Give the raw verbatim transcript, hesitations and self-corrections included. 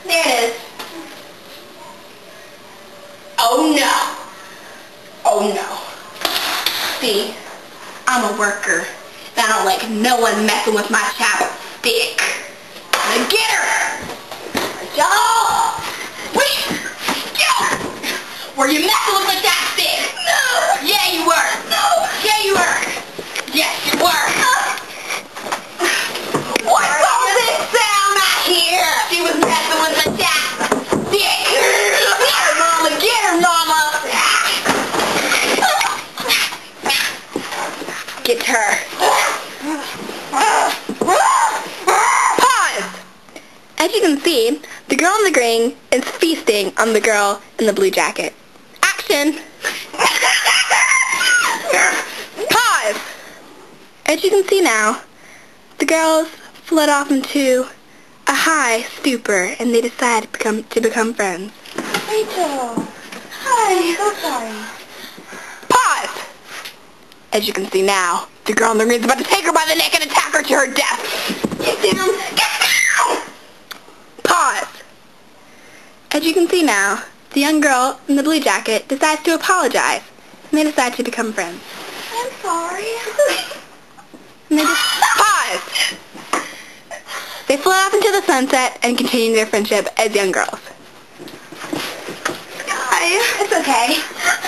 There it is. Oh no. Oh no. See, I'm a worker. And I don't like no one messing with my chapstick. I'm gonna get her. Y'all. Wait. Yo. Were you messing with my chapstick? No. Yeah, you were. No. Yeah, you were. Yes, you were. What's all this sound I hear? She was messing with my chapstick. Get her, Mama. Get her, Mama. Get her. Pause! As you can see, the girl in the green is feasting on the girl in the blue jacket. Action! Pause! As you can see now, the girls fled off into a high stupor and they decide to become, to become friends. Rachel! Hi, I'm so sorry. Pause! As you can see now, the girl in the green is about to take her by the neck and attack her to her death. Get down! Get down! Pause. As you can see now, the young girl in the blue jacket decides to apologize, and they decide to become friends. I'm sorry. And they just pause. They float off into the sunset and continue their friendship as young girls. Hi. It's okay.